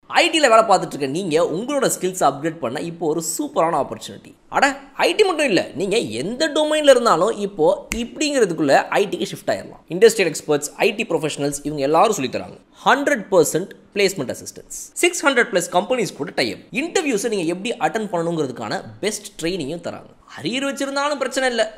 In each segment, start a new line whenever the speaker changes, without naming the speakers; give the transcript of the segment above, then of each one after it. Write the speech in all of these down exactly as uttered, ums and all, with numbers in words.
ஐடியில் வேலை பார்த்துட்டு இருக்க நீங்கள் உங்களோட ஸ்கில்ஸ் அப்கிரேட் பண்ண இப்போ ஒரு சூப்பரான ஆப்பர்ச்சுனிட்டி. அட ஐடி மட்டும் இல்லை, நீங்கள் எந்த டொமைனில் இருந்தாலும் இப்போது இப்படிங்கிறதுக்குள்ளே ஐடிக்கு ஷிஃப்ட் ஆகிடலாம். இண்டஸ்ட்ரியல் எக்ஸ்பர்ட்ஸ், ஐடி ப்ரொஃபஷனல்ஸ் இவங்க எல்லாரும் சொல்லித்தராங்க. Hundred percent placement assistance, six hundred plus companies கூட டைப். இன்டர்வியூஸை நீங்கள் எப்படி அட்டன் பண்ணணுங்கிறதுக்கான பெஸ்ட் ட்ரைனிங்கும் தராங்க. அரியர் வச்சிருந்தாலும் பிரச்சனை இல்லை.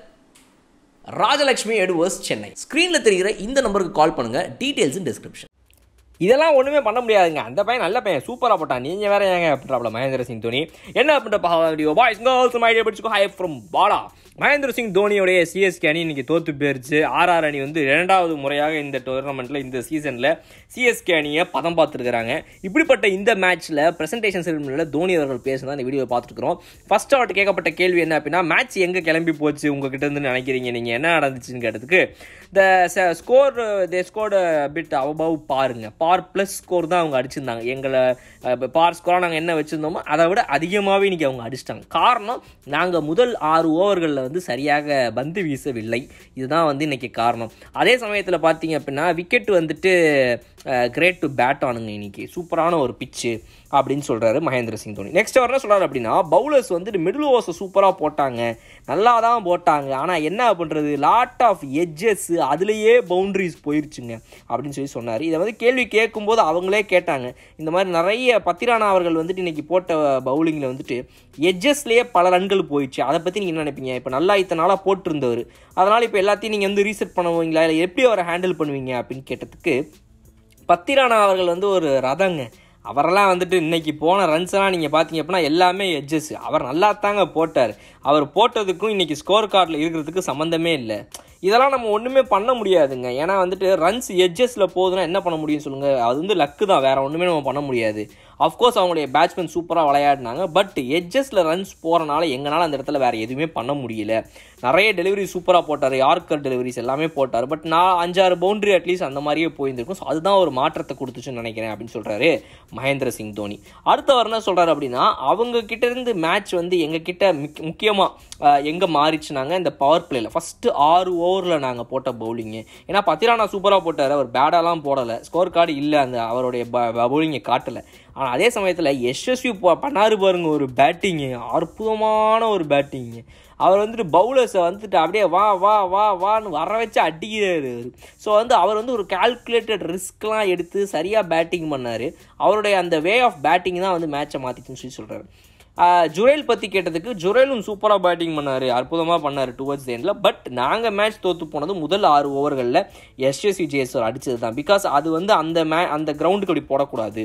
ராஜலக்ஷ்மி எட்வர்ஸ், சென்னை. ஸ்க்ரீனில் தெரிகிற இந்த நம்பருக்கு கால் பண்ணுங்கள். Details in description.
இதெல்லாம் ஒன்றுமே பண்ண முடியாதுங்க. அந்த பையன் நல்ல பையன், சூப்பராக போட்டான். நீங்கள் வேற ஏங்க அப்படின்ற மகேந்திர சிங் தோனி என்ன அப்படின்ற வீடியோ பாய்ஸ் கேர்ள்ஸ் மைடியா படிச்சுக்கோ. Hi from Bala. மகேந்திர சிங் தோனியோடைய சிஎஸ்கே அணி இன்னைக்கு தோற்று போயிருச்சு. ஆர்ஆர் அணி வந்து இரண்டாவது முறையாக இந்த டோர்னமெண்ட்டில் இந்த சீசனில் சிஎஸ்கே அணியை பதம் பார்த்துருக்காங்க. இப்படிப்பட்ட இந்த மேட்ச்சில் ப்ரெசன்டேஷன் செரிமனியில் தோனி அவர்கள் பேசுனா இந்த வீடியோ பார்த்துருக்குறோம். ஃபர்ஸ்ட் அவர்கிட்ட கேட்கப்பட்ட கேள்வி என்ன அப்படின்னா, மேட்ச் எங்கே கிளம்பி போச்சு உங்ககிட்ட இருந்து நினைக்கிறீங்க, நீங்கள் என்ன நடந்துச்சுன்னு கேட்டதுக்கு, the score the score bit above பாருங்க, பார் ப்ளஸ் ஸ்கோர் தான் அவங்க அடிச்சிருந்தாங்க. எங்களை பார் ஸ்கோராக நாங்கள் என்ன வச்சுருந்தோமோ அதை விட அதிகமாகவே இன்றைக்கி அவங்க அடிச்சிட்டாங்க. காரணம், நாங்கள் முதல் ஆறு ஓவர்களில் வந்து சரியாக பந்து வீசவில்லை. இதுதான் வந்து இன்றைக்கி காரணம். அதே சமயத்தில் பார்த்தீங்க அப்படின்னா விக்கெட் வந்துட்டு கிரேட் டு பேட் ஆனுங்க, இன்னைக்கு சூப்பரான ஒரு பிச்சு அப்படின்னு சொல்கிறாரு மகேந்திர சிங் தோனி. நெக்ஸ்ட் அவர் என்ன சொல்கிறார் அப்படின்னா, பவுலர்ஸ் வந்துட்டு மிடில் ஓவர்ஸை சூப்பராக போட்டாங்க, நல்லா தான் போட்டாங்க, ஆனால் என்ன பண்ணுறது, லாட் ஆஃப் எட்ஜஸ் அதுலேயே பவுண்ட்ரிஸ் போயிருச்சுங்க அப்படின்னு சொல்லி சொன்னார். இதை வந்து கேள்வி கேட்கும்போது அவங்களே கேட்டாங்க, இந்த மாதிரி நிறைய பத்திரானா அவர்கள் வந்துட்டு இன்றைக்கி போட்ட பவுலிங்கில் வந்துட்டு எட்ஜஸ்லேயே பல ரன்கள் போயிடுச்சு, அதை பற்றி நீங்கள் என்ன நினைப்பீங்க, இப்போ நல்லா இத்தனை நாளாக போட்டிருந்தவர், அதனால் இப்போ எல்லாத்தையும் நீங்கள் வந்து ரீசெட் பண்ணுவீங்களா, இல்லை எப்படி அவரை ஹேண்டில் பண்ணுவீங்க அப்படின்னு கேட்டதுக்கு, பத்திரானா அவர்கள் வந்து ஒரு ரதங்க, அவரெல்லாம் வந்துட்டு இன்றைக்கி போன ரன்ஸ்லாம் நீங்கள் பார்த்தீங்க அப்படின்னா எல்லாமே எட்ஜஸ், அவர் நல்லா தாங்க போட்டார், அவர் போட்டதுக்கும் இன்றைக்கி ஸ்கோர் கார்டில் இருக்கிறதுக்கு சம்மந்தமே இல்லை. இதெல்லாம் நம்ம ஒன்றுமே பண்ண முடியாதுங்க. ஏன்னா வந்துட்டு ரன்ஸ் எட்ஜஸில் போகுதுன்னா என்ன பண்ண முடியும் சொல்லுங்கள், அது வந்து லக்கு தான், வேறு ஒன்றுமே நம்ம பண்ண முடியாது. அஃப்கோர்ஸ் அவங்களுடைய பேட்ஸ்மேன் சூப்பராக விளையாடினாங்க, பட் எட்ஜஸில் ரன்ஸ் போகிறனால எங்களால் அந்த இடத்துல வேறு எதுவுமே பண்ண முடியல. நிறைய டெலிவரி சூப்பராக போட்டார், யார்க்கர் டெலிவரிஸ் எல்லாமே போட்டார், பட் நான் அஞ்சாறு பவுண்டரி அட்லீஸ்ட் அந்த மாதிரியே போயிருந்திருக்கும். ஸோ அதுதான் ஒரு மாற்றத்தை கொடுத்துச்சுன்னு நினைக்கிறேன் அப்படின்னு சொல்கிறாரு மகேந்திர சிங் தோனி. அடுத்தவர் என்ன சொல்கிறார் அப்படின்னா, அவங்க கிட்டேருந்து மேட்ச் வந்து எங்கள் கிட்ட முக்கியமாக எங்கே மாறிச்சுனாங்க, இந்த பவர் பிளேயில் ஃபஸ்ட்டு ஆறு ஓவரில் நாங்கள் போட்ட பவுலிங்கு. ஏன்னா பத்திரானா சூப்பராக போட்டார், அவர் பேடாலாம் போடலை, ஸ்கோர் கார்டு இல்லை, அந்த அவருடைய பவுலிங்கை காட்டலை. ஆனால் அதே சமயத்தில் எஸ்எஸ்வி பண்ணாரு பாருங்க, ஒரு பேட்டிங்கு, அற்புதமான ஒரு பேட்டிங்கு. அவர் வந்துட்டு பவுலர்ஸை வந்துட்டு அப்படியே வா வா வா வான்னு வர வச்சு அடிக்கிறாரு. ஸோ வந்து அவர் வந்து ஒரு கால்குலேட்டட் ரிஸ்க்லாம் எடுத்து சரியாக பேட்டிங் பண்ணார். அவருடைய அந்த வே ஆஃப் பேட்டிங் தான் வந்து மேட்சை மாற்றிச்சுன்னு சொல்லி சொல்கிறாரு. ஜுரேல் பற்றி கேட்டதுக்கு, ஜுரேலும் சூப்பராக பேட்டிங் பண்ணார், அற்புதமாக பண்ணார் டுவர்ட்ஸ் த எண்டில். பட் நாங்கள் மேட்ச் தோற்று போனது முதல் ஆறு ஓவர்களில் எஸ்எஸ்வி ஜேஎஸ்ஆர் அடித்தது தான். பிகாஸ் அது வந்து அந்த மே அந்த கிரவுண்டுக்கு அப்படி போடக்கூடாது.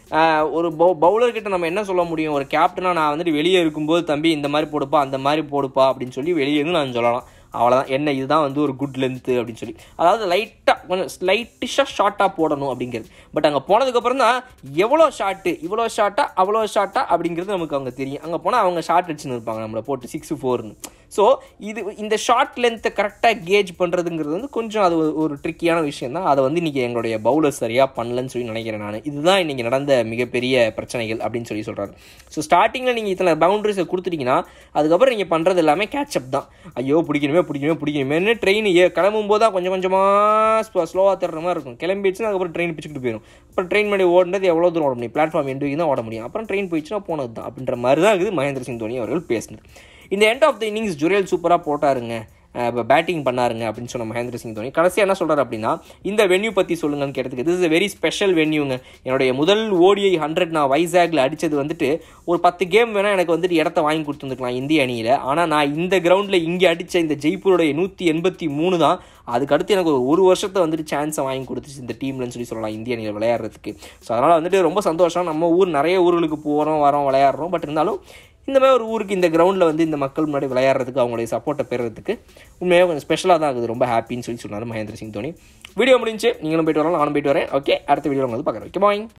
ஒரு பவு பவுலர்கிட்ட நம்ம என்ன சொல்ல முடியும், ஒரு கேப்டனாக நான் வந்துட்டு வெளியே இருக்கும்போது தம்பி இந்த மாதிரி போடுப்பா அந்த மாதிரி போடுப்பா அப்படின்னு சொல்லி வெளியே இருந்து நான் சொல்லலாம், அவ்வளோதான். என்ன இதுதான் வந்து ஒரு குட் லென்த்து அப்படின்னு சொல்லி, அதாவது லைட்டாக கொஞ்சம் ஸ்லைட்டிஷாக ஷார்ட்டாக போடணும் அப்படிங்கிறது. பட் அங்கே போனதுக்கப்புறம் தான் எவ்வளோ ஷார்ட்டு, இவ்வளோ ஷார்ட்டாக அவ்வளோ ஷார்ட்டாக அப்படிங்கிறது நமக்கு அவங்க தெரியும். அங்கே போனால் அவங்க ஷார்ட் அடிச்சுன்னு இருப்பாங்க நம்மளை போட்டு சிக்ஸு ஃபோர்னு. ஸோ இது இந்த ஷார்ட் லென்த்தை கரெக்டாக கேஜ் பண்ணுறதுங்கிறது வந்து கொஞ்சம் அது ஒரு ட்ரிக்கியான விஷயம் தான். அதை வந்து இன்றைக்கி எங்களுடைய பவுலர் சரியாக பண்ணலன்னு சொல்லி நினைக்கிறேன் நான். இதுதான் இன்றைக்கி நடந்த மிகப்பெரிய பிரச்சனைகள் அப்படின்னு சொல்லி சொல்கிறாரு. ஸோ ஸ்டார்டிங்கில் நீங்கள் இத்தனை பவுண்டரிஸை கொடுத்துட்டிங்கன்னா அதுக்கப்புறம் நீங்கள் பண்ணுறது எல்லாமே கேட்சப் தான். ஐயோ பிடிக்கணுமே பிடிக்கணுமே பிடிக்கணுமேனு ட்ரெயின் ஏ கிளம்பும் போது தான் கொஞ்சம் கொஞ்சமாக ஸ்லோவாக தர்ற மாதிரி இருக்கும். கிளம்பிடுச்சுன்னா அதுக்கப்புறம் ட்ரெயின் பிடிச்சிட்டு போயிடும். அப்புறம் ட்ரெயின் பண்ணி ஓடுறது எவ்வளோ தூரம் ஓட முடியும், பிளாட்ஃபார்ம் எண்டு தான் ஓட முடியும். அப்புறம் ட்ரெயின் போயிடுச்சுன்னா போனது தான் அப்படின்ற மாதிரி தான் இருக்குது மகேந்திர சிங் தோனி அவர்கள் பேசினது. இந்த end of the innings Jurel சூப்பராக போட்டாருங்க, இப்போ பேட்டிங் பண்ணாருங்க அப்படின்னு சொன்ன மகேந்திர சிங் தோனி கடைசியாக என்ன சொல்கிறார் அப்படின்னா, இந்த வென்யூ பற்றி சொல்லுங்கன்னு கேட்டதுக்கு, this is a very special வென்யூங்க, என்னுடைய முதல் ஓடிஐ ஹண்ட்ரட் நான் வைசாக்ல அடித்தது வந்துட்டு ஒரு பத்து கேம் வேணால் எனக்கு வந்துட்டு இடத்த வாங்கி கொடுத்துருந்துக்கலாம் இந்திய அணியில். ஆனால் நான் இந்த கிரவுண்டில் இங்கே அடித்த இந்த ஜெய்ப்பூருடைய நூற்றி எண்பத்தி மூணு தான் அதுக்கடுத்து எனக்கு ஒரு ஒரு வருஷத்தை வந்துட்டு சான்ஸை வாங்கி கொடுத்துச்சு இந்த டீம்லன்னு சொல்லி சொல்லலாம் இந்திய அணியில் விளையாடுறதுக்கு. ஸோ அதனால் வந்துட்டு ரொம்ப சந்தோஷம். நம்ம ஊர் நிறைய ஊர்களுக்கு போகிறோம் வரோம் விளையாடுறோம், பட் இருந்தாலும் இந்த மாதிரி ஒரு ஊருக்கு இந்த கிரவுண்டில் வந்து இந்த மக்கள் முன்னாடி விளையாடுறதுக்கு அவங்களுடைய சப்போர்ட்டை பெறுறதுக்கு உண்மையாக கொஞ்சம் ஸ்பெஷலாக தான் ஆகுது, ரொம்ப ஹாப்பின்னு சொல்லி சொன்னார் மகேந்திர சிங் தோனி. வீடியோ முடிஞ்சு நீங்களும் போயிட்டு வரலாம், நானும் போயிட்டு வரேன். ஓகே, அடுத்த வீடியோவில் வந்து பார்க்குறேன். ஓகே பாய்.